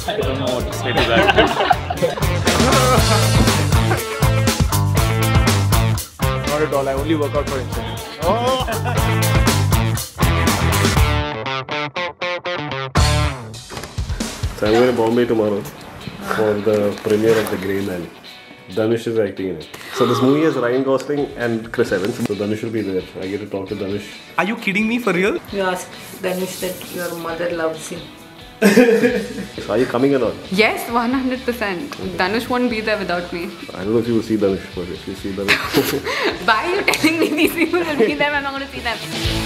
I don't know what to say to that. Not at all. I only work out for Instagram. So I'm going to Bombay tomorrow for the premiere of The Grey Man. Dhanush is acting in it. So this movie has Ryan Gosling and Chris Evans. So Dhanush will be there. I get to talk to Dhanush. Are you kidding me for real? You ask Dhanush that your mother loves him. So are you coming or not? Yes, 100%. Dhanush won't be there without me. I don't know if you will see Dhanush, but if you see Dhanush... Why are you telling me these people will be there? I'm not going to see them.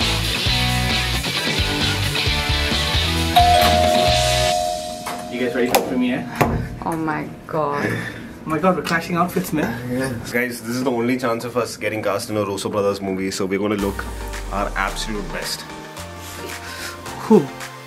You guys ready for the premiere? Oh my god. Oh my god, we're clashing outfits, man. Guys, this is the only chance of us getting cast in a Russo Brothers movie, so we're going to look our absolute best. Whew.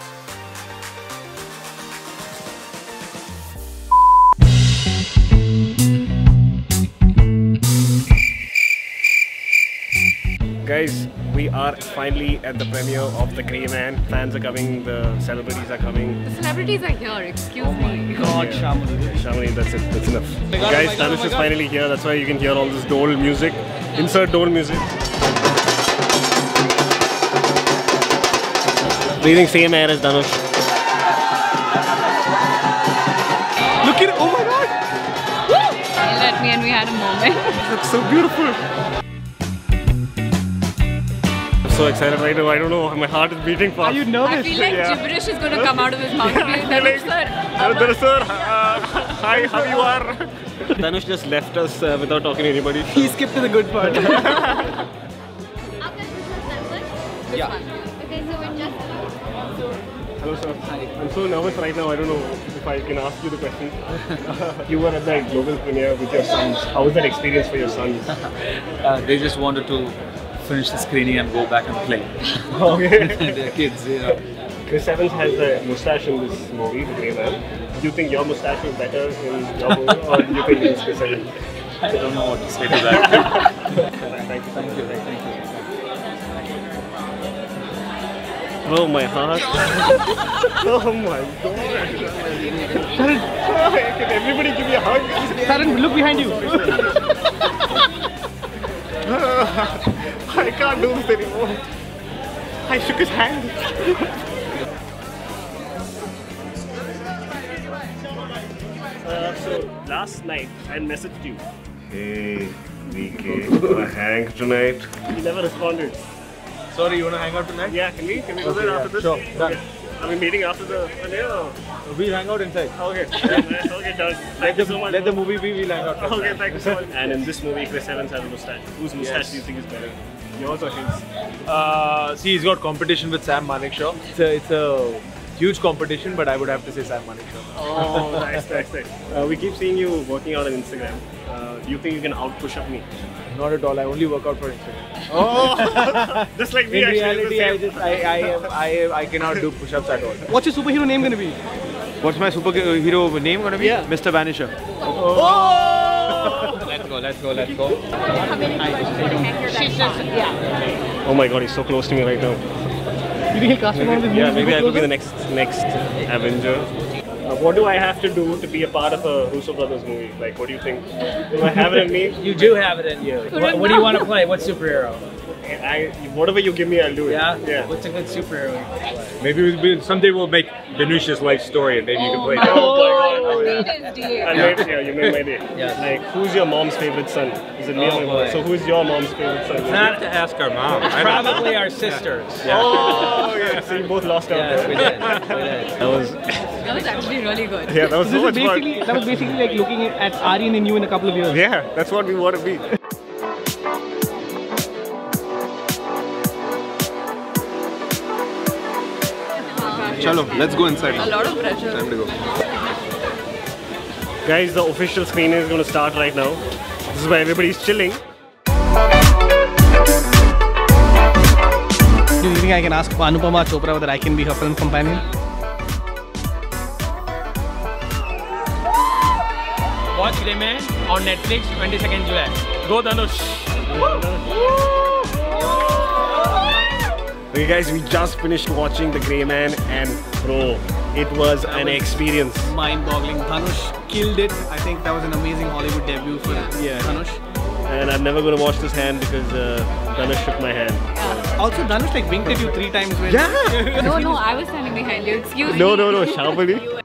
Guys, we are finally at the premiere of The Grey Man. Fans are coming, the celebrities are coming. The celebrities are here, excuse me. God, Shamali. Shamini, that's it, that's enough. Guys, Dhanush is finally here, that's why you can hear all this dole music. Insert dole music. Breathing same air as Dhanush. Look at it, oh my god! He let me and we had a moment. That's so beautiful. I'm so excited right now, I don't know, my heart is beating fast. Are you nervous? I feel like gibberish is going to come out of his mouth. Dhanush sir, hi, how you are? Dhanush just left us without talking to anybody. He skipped to the good part. Yeah. Hello sir. Hi. I'm so nervous right now, I don't know if I can ask you the question. You were at that global premiere with your sons. How was that experience for your sons? They just wanted to finish the screening and go back and play. Okay. They're kids, you know. Chris Evans has a moustache in this movie, The Grey Man. Do you think your moustache is better in your movie or do you think it's Chris Evans? I don't know what to say to that. Thank you. Thank you. Oh my heart. Oh my god. Can everybody give me a hug? Taran, look behind you. I can't do this anymore. I shook his hand. So last night I messaged you. Hey, VK, wanna hang tonight? You never responded. Sorry, you want to hang out tonight? Yeah, can we go there after this? Sure, done. Okay. Are we meeting after the premiere? We'll hang out inside. Okay. Okay, done. Thank you so much. Let the movie be, we'll hang out. Okay, thank you so much. And in this movie, Chris Evans has a moustache. Whose moustache do you think is better? Yours or his? See, he's got competition with Sam Manekshaw. It's a huge competition, but I would have to say Sam Manekshaw. Oh, nice. We keep seeing you working out on Instagram. Do you think you can out-push up me? Not at all. I only work out for Instagram. Oh, just like me. In actually, reality, I cannot do push-ups at all. What's your superhero name gonna be? What's my superhero name gonna be? Yeah. Mr. Vanisher. Oh! Let's go. Oh my god, he's so close to me right now. You think he'll cast him on the Yeah, maybe I could be the next Avenger. What do I have to do to be a part of a Russo Brothers movie? Like, what do you think? Do I have it in me? You do have it in you. What do you want to play? What superhero? Whatever you give me, I'll do it. Yeah? What's a good superhero? Maybe someday we'll make Dhanush's life story and maybe you can play that. Oh my god. Yeah. You made my day. Yeah. Like, who's your mom's favorite son? Is it me or my mom? So who's your mom's favorite son? Have to ask our mom. Probably our sisters. Oh, yeah. So you both lost out. Yes, we did. That was actually really good. Yeah, that was so much fun. That was basically like looking at Aryan and you in a couple of years. Yeah, that's what we want to be. Chalo, let's go inside. A lot of pressure. Time to go. Guys, the official screening is going to start right now. This is where everybody's chilling. Do you think I can ask Anupama Chopra whether I can be her film companion? Watch Grey Man on Netflix 22nd July. Go Dhanush! Okay guys, we just finished watching The Grey Man and bro, It was an experience. Mind-boggling. Dhanush killed it. I think that was an amazing Hollywood debut for Dhanush. And I'm never going to wash this hand because Dhanush shook my hand. Also, Dhanush like winked at you 3 times when... No, I was standing behind you. Excuse me. No, Shabali.